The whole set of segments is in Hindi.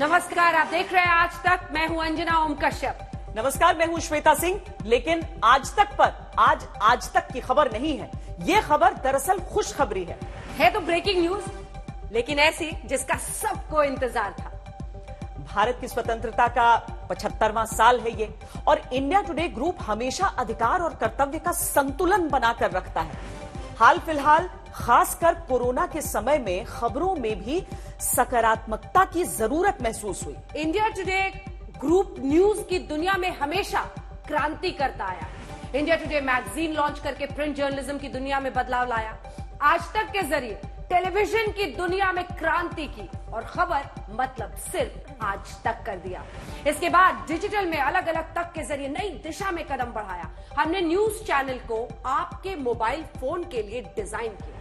नमस्कार, आप देख रहे हैं आज तक। मैं हूं अंजना ओम कश्यप। नमस्कार, मैं हूं श्वेता सिंह। लेकिन आज तक पर आज तक की खबर नहीं है। ये खबर दरअसल खुशखबरी है तो ब्रेकिंग न्यूज, लेकिन ऐसी जिसका सबको इंतजार था। भारत की स्वतंत्रता का 75वां साल है ये, और इंडिया टुडे ग्रुप हमेशा अधिकार और कर्तव्य का संतुलन बनाकर रखता है। हाल फिलहाल खासकर कोरोना के समय में खबरों में भी सकारात्मकता की जरूरत महसूस हुई। इंडिया टुडे ग्रुप न्यूज की दुनिया में हमेशा क्रांति करता आया। इंडिया टुडे मैगजीन लॉन्च करके प्रिंट जर्नलिज्म की दुनिया में बदलाव लाया। आज तक के जरिए टेलीविजन की दुनिया में क्रांति की, और खबर मतलब सिर्फ आज तक कर दिया। इसके बाद डिजिटल में अलग अलग तक के जरिए नई दिशा में कदम बढ़ाया। हमने न्यूज चैनल को आपके मोबाइल फोन के लिए डिजाइन किया।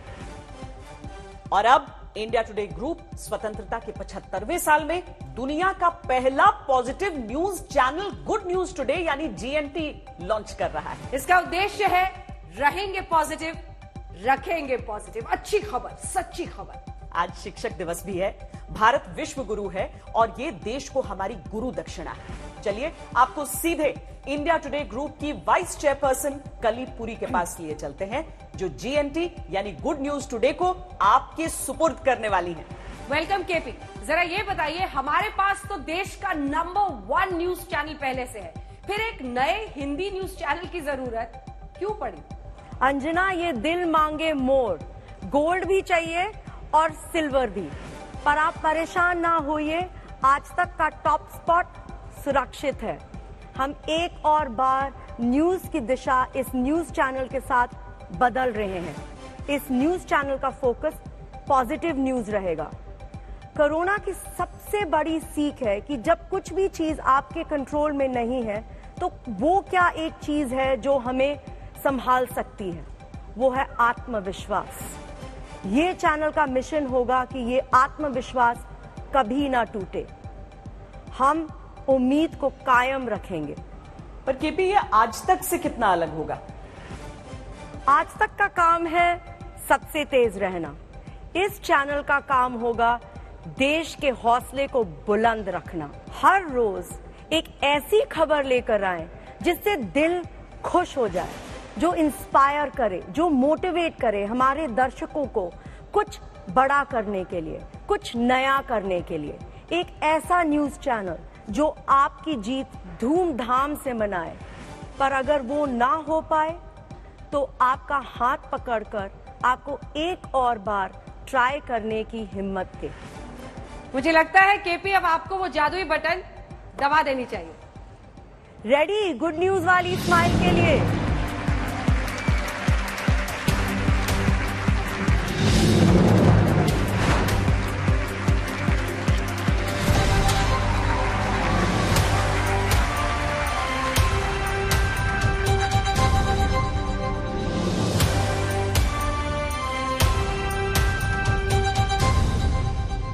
और अब इंडिया टुडे ग्रुप स्वतंत्रता के 75वें साल में दुनिया का पहला positive news channel good news today यानी GNT लॉन्च कर रहा है। इसका उद्देश्य है रहेंगे पॉजिटिव, रखेंगे पॉजिटिव। अच्छी खबर, सच्ची खबर। आज शिक्षक दिवस भी है। भारत विश्व गुरु है और ये देश को हमारी गुरु दक्षिणा है। चलिए आपको सीधे इंडिया टुडे ग्रुप की वाइस चेयरपर्सन कलीपुरी के पास लिए चलते हैं, जो GNT यानी गुड न्यूज टुडे को आपके सुपुर्द करने वाली हैं। Welcome KP. जरा ये बताइए, हमारे पास तो देश का नंबर 1 न्यूज चैनल पहले से है, फिर एक नए हिंदी न्यूज चैनल की जरूरत क्यों पड़ी? अंजना, ये दिल मांगे मोर, गोल्ड भी चाहिए और सिल्वर भी। पर आप परेशान ना होइए, आज तक का टॉप स्पॉट सुरक्षित है। हम एक और बार न्यूज की दिशा इस न्यूज चैनल के साथ बदल रहे हैं। इस न्यूज चैनल का फोकस पॉजिटिव न्यूज रहेगा। कोरोना की सबसे बड़ी सीख है कि जब कुछ भी चीज आपके कंट्रोल में नहीं है, तो वो क्या एक चीज है जो हमें संभाल सकती है, वो है आत्मविश्वास। ये चैनल का मिशन होगा कि ये आत्मविश्वास कभी ना टूटे। हम उम्मीद को कायम रखेंगे। पर केपी, ये आज तक से कितना अलग होगा? आज तक का काम है सबसे तेज रहना। इस चैनल का काम होगा देश के हौसले को बुलंद रखना। हर रोज एक ऐसी खबर लेकर आए जिससे दिल खुश हो जाए, जो इंस्पायर करे, जो मोटिवेट करे हमारे दर्शकों को कुछ बड़ा करने के लिए, कुछ नया करने के लिए। एक ऐसा न्यूज चैनल जो आपकी जीत धूमधाम से मनाए। पर अगर वो ना हो पाए तो आपका हाथ पकड़कर आपको एक और बार ट्राई करने की हिम्मत दे। मुझे लगता है केपी, अब आपको वो जादुई बटन दबा देनी चाहिए। रेडी गुड न्यूज वाली स्माइल के लिए?